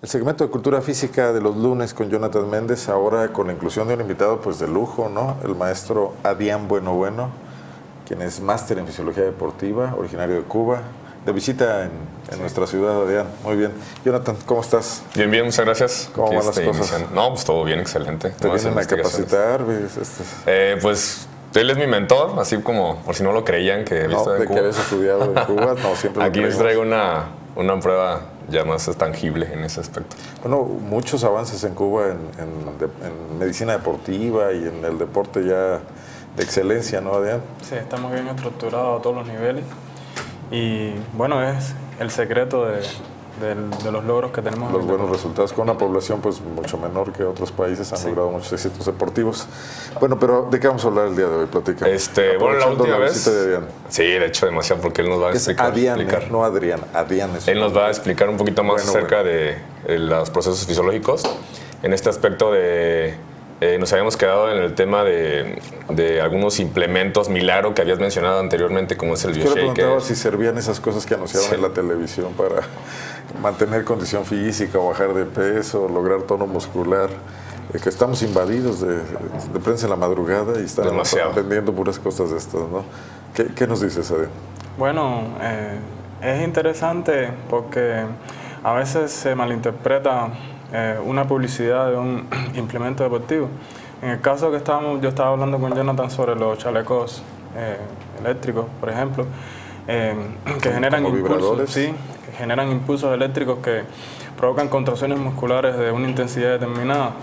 El segmento de Cultura Física de los lunes con Jonathan Méndez, ahora con la inclusión de un invitado pues de lujo, ¿no? El maestro Adrián Bueno, quien es máster en Fisiología Deportiva, originario de Cuba, de visita en nuestra ciudad, Adrián. Muy bien. Jonathan, ¿cómo estás? Bien, bien, muchas gracias. ¿Cómo van las cosas? Iniciando. No, pues todo bien, excelente. ¿Te vienen a capacitar? Pues él es mi mentor, así como, por si no lo creían, que he visto en Cuba. ¿Que habías estudiado en Cuba? No, siempre Aquí les traigo una prueba ya más tangible en ese aspecto. Bueno, muchos avances en Cuba en medicina deportiva y en el deporte ya de excelencia, ¿no, Adrián? Sí, estamos bien estructurados a todos los niveles y bueno, es el secreto de los logros que tenemos. Los buenos resultados con una población pues mucho menor que otros países han logrado muchos éxitos deportivos. Bueno, pero ¿de qué vamos a hablar el día de hoy? Platica. Bueno, la última vez. De Adrián. Sí, de hecho demasiado, porque él nos va a explicar. No Adrián, Adrián es. Él nos va a explicar un poquito más acerca de los procesos fisiológicos. En este aspecto nos habíamos quedado en el tema de algunos implementos milagro que habías mencionado anteriormente, como es el BioShaker. Yo le preguntaba si servían esas cosas que anunciaban en la televisión para mantener condición física, bajar de peso, lograr tono muscular. Que estamos invadidos de prensa en la madrugada y están vendiendo puras cosas de estas, ¿no? ¿Qué nos dices, Adrián? Bueno, es interesante porque a veces se malinterpreta una publicidad de un implemento deportivo. En el caso que yo estaba hablando con Jonathan sobre los chalecos eléctricos, por ejemplo, que generan impulsos, sí, que generan impulsos eléctricos que provocan contracciones musculares de una intensidad determinada.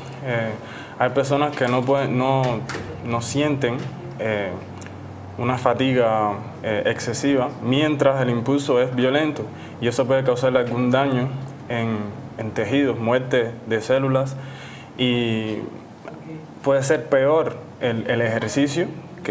Hay personas que no sienten una fatiga excesiva mientras el impulso es violento, y eso puede causarle algún daño en tejidos, muerte de células, y puede ser peor el ejercicio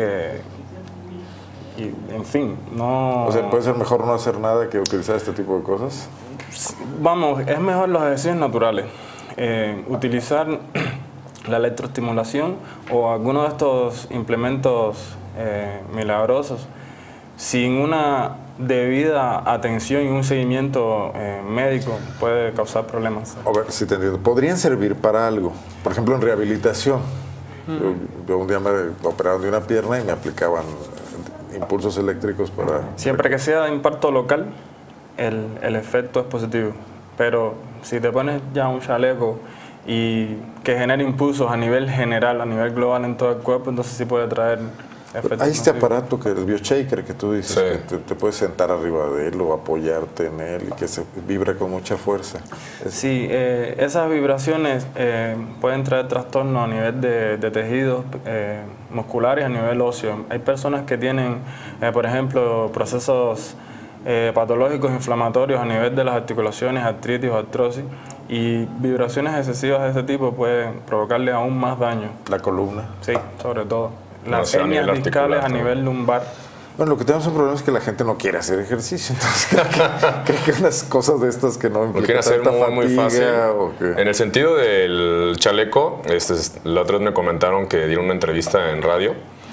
y en fin, no... O sea, ¿puede ser mejor no hacer nada que utilizar este tipo de cosas? Vamos, es mejor los ejercicios naturales. Utilizar la electroestimulación o alguno de estos implementos milagrosos sin una debida atención y un seguimiento médico puede causar problemas. A ver si te entiendo. ¿Podrían servir para algo? Por ejemplo, en rehabilitación. Yo un día me operaron de una pierna y me aplicaban impulsos eléctricos para... Siempre que sea de impacto local, el efecto es positivo. Pero si te pones ya un chaleco y que genere impulsos a nivel general, a nivel global en todo el cuerpo, entonces sí puede traer efectos. Hay este aparato que es el BioShaker, que tú dices, que te puedes sentar arriba de él o apoyarte en él y que se vibra con mucha fuerza. Sí, esas vibraciones pueden traer trastornos a nivel de tejidos musculares, a nivel óseo. Hay personas que tienen, por ejemplo, procesos patológicos inflamatorios a nivel de las articulaciones, artritis o artrosis, y vibraciones excesivas de ese tipo pueden provocarle aún más daño. ¿La columna? Sí, sobre todo. Las hernias discales a nivel lumbar. Bueno, lo que tenemos un problema es que la gente no quiere hacer ejercicio, entonces creo que unas cosas de estas que no implican tanta fatiga, muy fácil. En el sentido del chaleco, la otra vez me comentaron que dieron una entrevista en radio,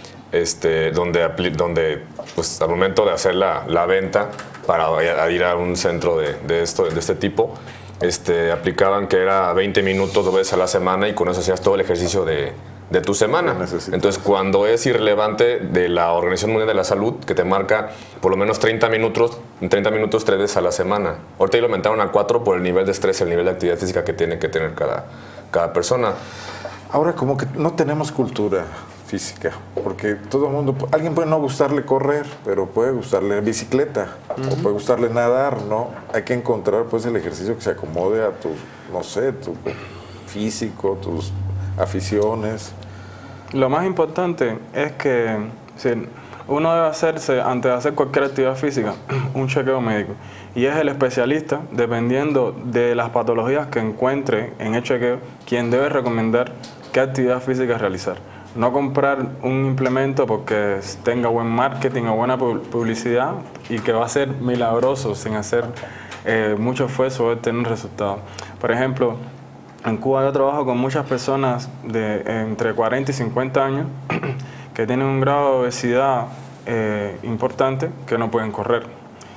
donde pues, al momento de hacer la venta para ir a un centro de este tipo, aplicaban que era 20 minutos 2 veces a la semana, y con eso hacías todo el ejercicio de tu semana. Entonces, cuando es irrelevante de la Organización Mundial de la Salud, que te marca por lo menos 30 minutos 3 veces a la semana. Ahorita lo aumentaron a 4 por el nivel de estrés, el nivel de actividad física que tiene que tener cada persona. Ahora, como que no tenemos cultura física, porque todo el mundo, alguien puede no gustarle correr, pero puede gustarle bicicleta, o puede gustarle nadar, ¿no? Hay que encontrar pues el ejercicio que se acomode a tu, no sé, tu físico, tus aficiones. Lo más importante es que uno debe hacerse, antes de hacer cualquier actividad física, un chequeo médico, y es el especialista, dependiendo de las patologías que encuentre en el chequeo, quien debe recomendar qué actividad física realizar. No comprar un implemento porque tenga buen marketing o buena publicidad y que va a ser milagroso sin hacer mucho esfuerzo o tener resultados. Por ejemplo, en Cuba yo trabajo con muchas personas de entre 40 y 50 años que tienen un grado de obesidad importante, que no pueden correr.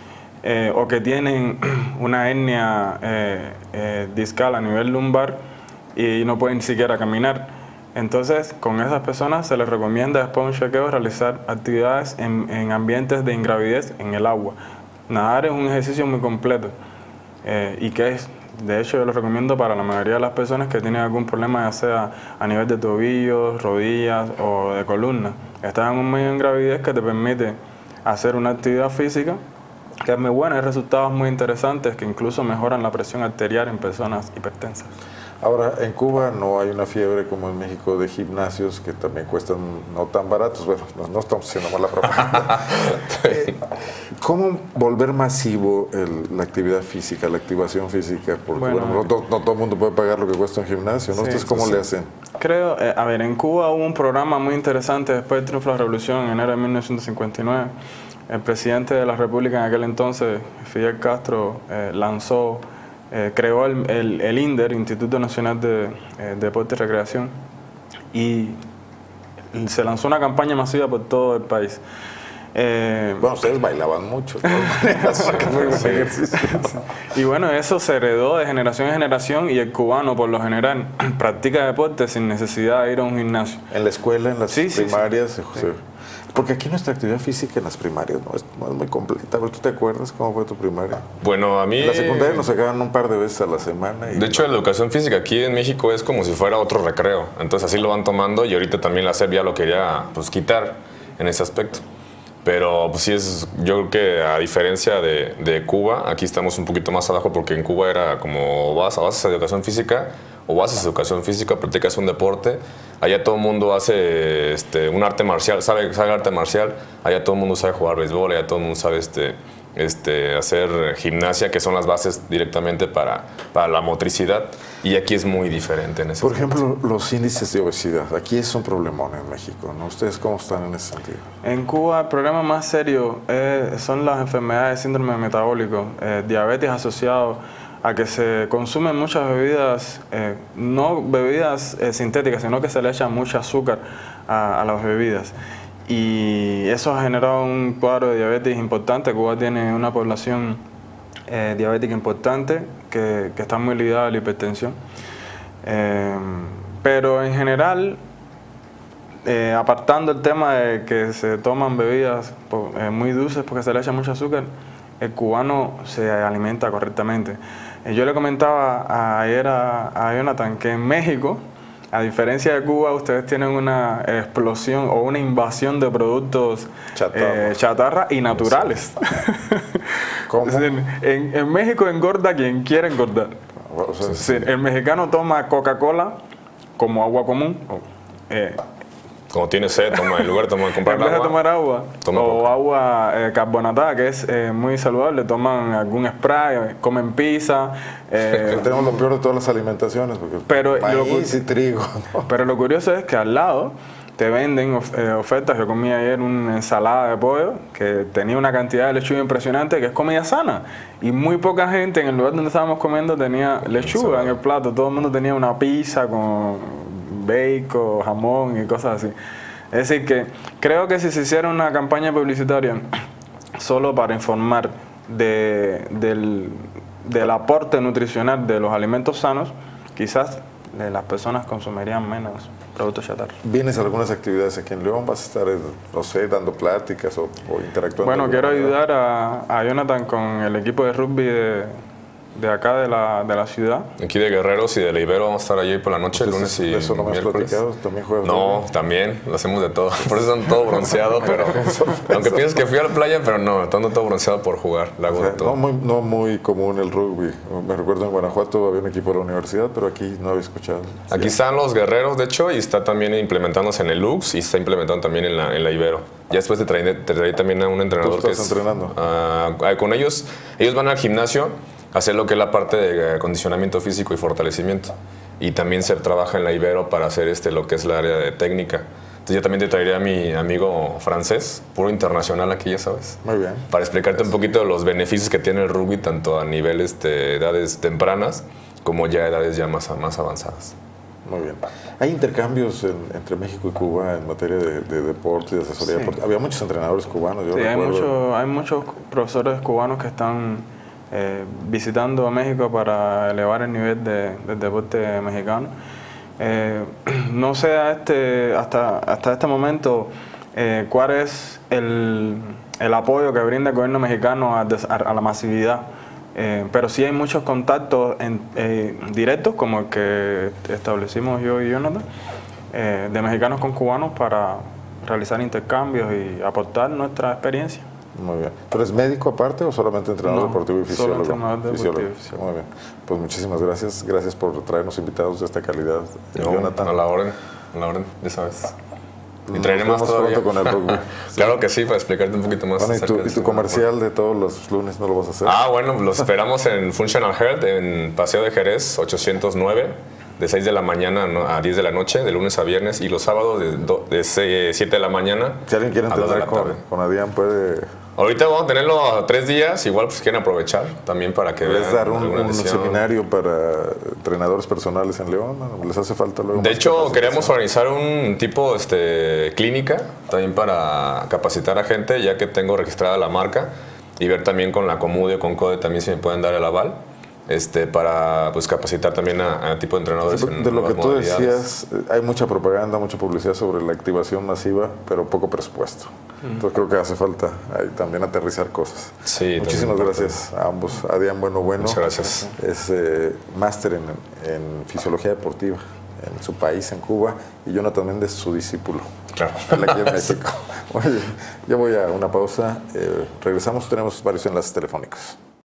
o que tienen una hernia discal a nivel lumbar y no pueden ni siquiera caminar. Entonces, con esas personas se les recomienda después de un chequeo realizar actividades en ambientes de ingravidez en el agua. Nadar es un ejercicio muy completo y que es, de hecho, yo lo recomiendo para la mayoría de las personas que tienen algún problema, ya sea a nivel de tobillos, rodillas o de columna. Estás en un medio de ingravidez que te permite hacer una actividad física que es muy buena, hay resultados muy interesantes que incluso mejoran la presión arterial en personas hipertensas. Ahora, en Cuba no hay una fiebre como en México de gimnasios que también cuestan no tan baratos. Bueno, no estamos haciendo mala propaganda. ¿Cómo volver masivo la actividad física, la activación física? Porque bueno, no todo el mundo puede pagar lo que cuesta un gimnasio, ¿no? Sí, ¿ustedes cómo le hacen? Creo, a ver, en Cuba hubo un programa muy interesante después del triunfo de la revolución en enero de 1959. El presidente de la República en aquel entonces, Fidel Castro, creó el INDER, Instituto Nacional de Deporte y Recreación, y se lanzó una campaña masiva por todo el país. Bueno, ustedes bailaban mucho, ¿no? Y bueno, eso se heredó de generación en generación y el cubano, por lo general, practica deporte sin necesidad de ir a un gimnasio. En la escuela, en las primarias, porque aquí nuestra actividad física en las primarias no es muy completa. ¿Tú te acuerdas cómo fue tu primaria? Bueno, a mí... En la secundaria nos sacaban un par de veces a la semana. De hecho, la educación física aquí en México es como si fuera otro recreo. Entonces así lo van tomando y ahorita también la SEP ya lo quería quitar en ese aspecto. Pero pues sí, yo creo que a diferencia de Cuba, aquí estamos un poquito más abajo porque en Cuba era como vas a educación física o haces educación física, practicas un deporte. Allá todo el mundo hace un arte marcial, sabe arte marcial. Allá todo el mundo sabe jugar béisbol, allá todo el mundo sabe hacer gimnasia, que son las bases directamente para la motricidad. Y aquí es muy diferente en ese Por ejemplo, los índices de obesidad. Aquí es un problemón en México, ¿no? ¿Ustedes cómo están en ese sentido? En Cuba el problema más serio son las enfermedades de síndrome metabólico, diabetes asociado a que se consumen muchas bebidas, no bebidas sintéticas, sino que se le echa mucho azúcar a las bebidas. Y eso ha generado un cuadro de diabetes importante. Cuba tiene una población diabética importante que está muy ligada a la hipertensión. Pero en general, apartando el tema de que se toman bebidas muy dulces porque se le echa mucho azúcar, el cubano se alimenta correctamente. Yo le comentaba ayer a Jonathan que en México, a diferencia de Cuba, ustedes tienen una explosión o una invasión de productos chatarra y naturales. ¿Cómo? En México engorda quien quiere engordar. O sea, El mexicano toma Coca-Cola como agua común. Como tiene sed, toma el lugar, comprar agua. En vez de tomar agua Coca. Agua carbonatada, que es muy saludable, toman algún spray, comen pizza. tenemos lo peor de todas las alimentaciones, porque maíz y trigo, ¿no? Pero lo curioso es que al lado te venden ofertas. Yo comí ayer una ensalada de pollo que tenía una cantidad de lechuga impresionante, que es comida sana. Y muy poca gente en el lugar donde estábamos comiendo tenía lechuga en el plato. Todo el mundo tenía una pizza con bacon, jamón y cosas así. Es decir que creo que si se hiciera una campaña publicitaria solo para informar del aporte nutricional de los alimentos sanos, quizás las personas consumirían menos productos chatarra. ¿Vienes a algunas actividades aquí en León? ¿Vas a estar, no sé, dando pláticas o interactuando? Bueno, quiero ayudar a Jonathan con el equipo de rugby de acá de la ciudad. Aquí de Guerreros y de la Ibero vamos a estar allí por la noche, el lunes y ¿Eso no me has platicado? ¿También juegas? No, también, lo hacemos de todo. Por eso ando todo bronceado, pero aunque pienses que fui a la playa, pero no, ando todo bronceado por jugar, lo hago de todo. No muy común el rugby. Me recuerdo en Guanajuato había un equipo de la universidad, pero aquí no había escuchado. Aquí están los Guerreros, de hecho, y está también implementándose en el Lux y está implementando también en la Ibero. Ya después te traí también a un entrenador. ¿Tú estás entrenando? Con ellos van al gimnasio a hacer lo que es la parte de acondicionamiento físico y fortalecimiento. Y también se trabaja en la Ibero para hacer lo que es la área de técnica. Entonces yo también te traería a mi amigo francés, puro internacional aquí, ya sabes. Muy bien. Para explicarte un poquito los beneficios que tiene el rugby, tanto a nivel edades tempranas como ya edades ya más avanzadas. Muy bien. ¿Hay intercambios entre México y Cuba en materia de deporte y de asesoría Sí. deportiva? Había muchos entrenadores cubanos, yo Sí, recuerdo. hay muchos profesores cubanos que están visitando a México para elevar el nivel del deporte mexicano. No sé hasta este momento cuál es el apoyo que brinda el gobierno mexicano a la masividad. Pero sí hay muchos contactos directos, como el que establecimos yo y Jonathan, de mexicanos con cubanos para realizar intercambios y aportar nuestra experiencia. Muy bien. ¿Tú eres médico aparte o solamente entrenador No, deportivo y solo fisiólogo? entrenador deportivo y fisiólogo. Muy bien. Pues muchísimas gracias. Gracias por traernos invitados de esta calidad. No, Jonathan. a la orden, ya sabes. Y Nos traeré más vemos todavía. pronto con el rugby. Claro que sí, para explicarte un poquito más. Bueno, acerca de ¿y este tu comercial de todos los lunes no lo vas a hacer? Ah, bueno, los esperamos en Functional Health, en Paseo de Jerez, 809, de 6 de la mañana a 10 de la noche, de lunes a viernes, y los sábados de 7 de la mañana Si alguien quiere a 2 de entrenar la tarde. con Adrián, puede... Ahorita vamos a tenerlo a 3 días, igual pues quieren aprovechar también para que ¿Les vean dar alguna un lesión. seminario para entrenadores personales en León? ¿Les hace falta luego De más hecho, capacitación? queremos organizar un tipo clínica también para capacitar a gente, ya que tengo registrada la marca, y ver también con la Comude o con CODE también si me pueden dar el aval, para pues capacitar también a tipo de entrenadores. Sí, en de lo que nuevas tú modalidades. decías, hay mucha propaganda, mucha publicidad sobre la activación masiva, pero poco presupuesto. Entonces creo que hace falta ahí también aterrizar cosas. Sí, Muchísimas también gracias a ambos. Adrián Bueno, Muchas gracias. es máster en fisiología deportiva en su país, en Cuba, y Jonathan Méndez, su discípulo. Claro. Él aquí en México. Oye, yo voy a una pausa. Regresamos, tenemos varios enlaces telefónicos.